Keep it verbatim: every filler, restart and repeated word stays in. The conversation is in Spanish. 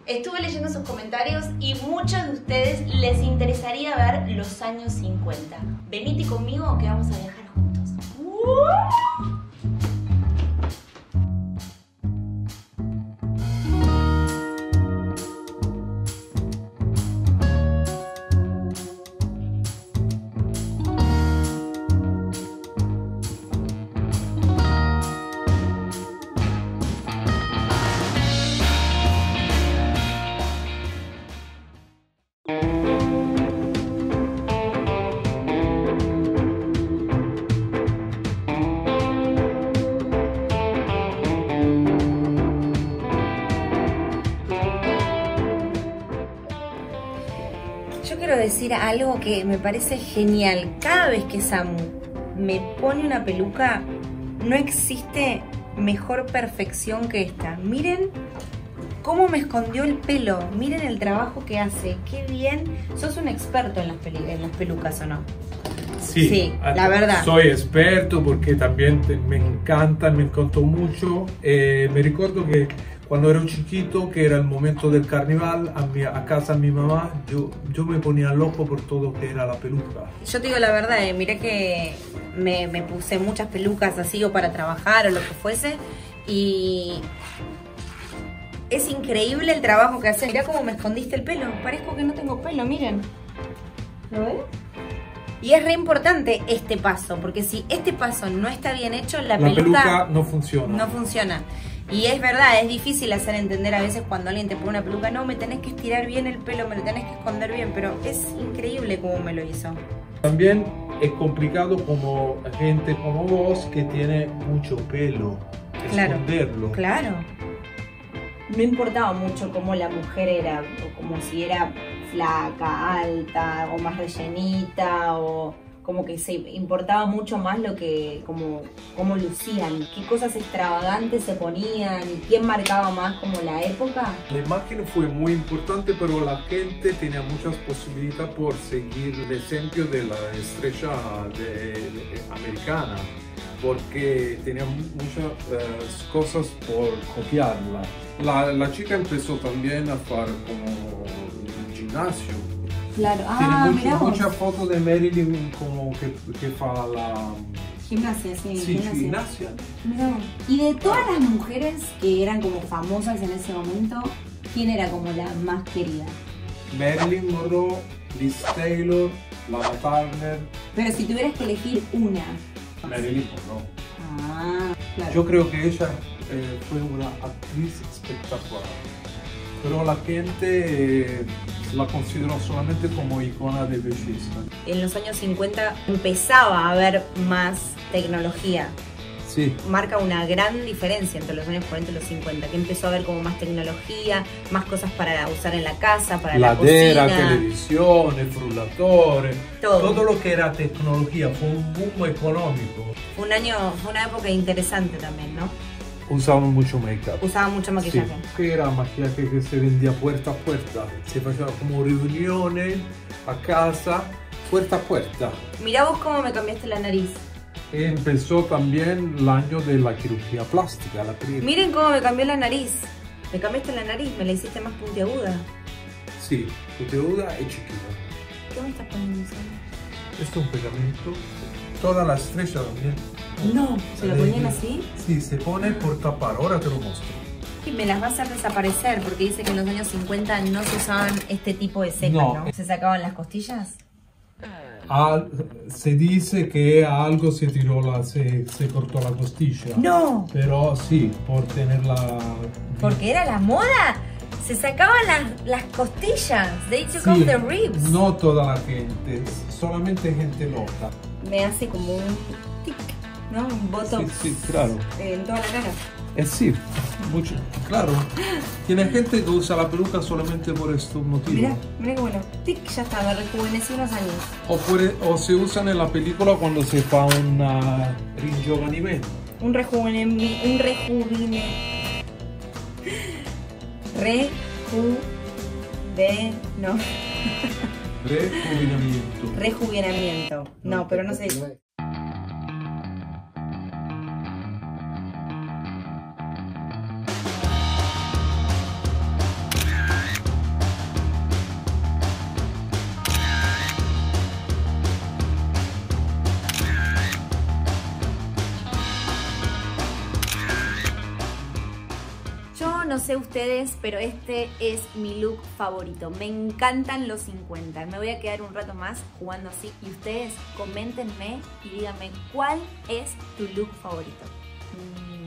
Estuve leyendo sus comentarios y muchos de ustedes les interesaría ver los años cincuenta. Venite conmigo que vamos a viajar juntos. ¡Uh! Quiero decir algo que me parece genial. Cada vez que Samu me pone una peluca, no existe mejor perfección que esta. Miren cómo me escondió el pelo. Miren el trabajo que hace. Qué bien. Sos un experto en las, en las pelucas, ¿o no? Sí, sí, la verdad. Soy experto porque también te, me encantan, me encantó mucho. Eh, me recuerdo que cuando era un chiquito, que era el momento del carnaval, a, mi, a casa de mi mamá, yo, yo me ponía loco por todo lo que era la peluca. Yo te digo la verdad, eh, mirá que me, me puse muchas pelucas así o para trabajar o lo que fuese. Y es increíble el trabajo que haces. Mirá cómo me escondiste el pelo. Parezco que no tengo pelo, miren. ¿Lo ves? Y es re importante este paso, porque si este paso no está bien hecho, la, la peluca, peluca no funciona. No funciona. Y es verdad, es difícil hacer entender a veces cuando alguien te pone una peluca, no, me tenés que estirar bien el pelo, me lo tenés que esconder bien, pero es increíble cómo me lo hizo. También es complicado como gente como vos que tiene mucho pelo, claro, esconderlo. Claro. No importaba mucho cómo la mujer era, o como si era flaca, alta, o más rellenita, o como que se importaba mucho más lo que, como, cómo lucían, qué cosas extravagantes se ponían, y quién marcaba más como la época. La imagen fue muy importante, pero la gente tenía muchas posibilidades por seguir el ejemplo de la estrella de, de, americana, porque tenía muchas uh, cosas por copiarla. La, la chica empezó también a hacer como gimnasio. Claro, tiene ah, mucho, muchas fotos de Marilyn como que, que fa la... Gimnasia, sí. Sí, gimnasia. gimnasia. Mirá. Y de todas las mujeres que eran como famosas en ese momento, ¿quién era como la más querida? Marilyn Monroe, Liz Taylor, Lana Turner. Pero si tuvieras que elegir una. Marilyn Monroe. Ah, claro. Yo creo que ella eh, fue una actriz espectacular. Pero la gente eh, la consideró solamente como icona de belleza. En los años cincuenta empezaba a haber más tecnología. Sí. Marca una gran diferencia entre los años cuarenta y los cincuenta, que empezó a haber como más tecnología, más cosas para usar en la casa, para la Ladera, cocina. televisión, frullatori, todo. todo lo que era tecnología, fue un boom económico. Fue un año, fue una época interesante también, ¿no? Usaban mucho make-up. Usaban mucho maquillaje. Sí, que era maquillaje que se vendía puerta a puerta. Se hacían como reuniones a casa, puerta a puerta. Mirá vos cómo me cambiaste la nariz. Empezó también el año de la cirugía plástica. La Miren cómo me cambió la nariz. Me cambiaste la nariz, me la hiciste más puntiaguda. Sí, puntiaguda y chiquita. ¿Qué me estás poniendo? Esto es un pegamento. Toda la estrella también. No, ¿se lo ponían así? Sí, se pone por tapar, ahora te lo muestro. Y me las va a hacer desaparecer porque dice que en los años cincuenta no se usaban este tipo de cejas, ¿no? ¿no? ¿Se sacaban las costillas? Al, se dice que a algo se tiró la, se, se cortó la costilla. ¡No! Pero sí, por tenerla... Porque era la moda. Se sacaban las, las costillas. They took sí, off the ribs. No toda la gente, solamente gente loca. Me hace como un tic, ¿no? Un botox. Sí, sí, claro. Eh, en toda la cara. Eh, sí, mucho, claro. Tiene gente que usa la peluca solamente por estos motivos. Mira, mira qué bueno. Tic, ya está, me rejuvenecí unos años. O, puede, o se usan en la película cuando se fa un uh, ringiovanimento. Un rejuvenimiento. Un rejuvine. Reju. De. No. Rejuvenamiento. Rejuvenamiento. No, pero no sé. no sé ustedes, pero este es mi look favorito. Me encantan los cincuenta. Me voy a quedar un rato más jugando así. Y ustedes coméntenme y díganme cuál es tu look favorito. Mm.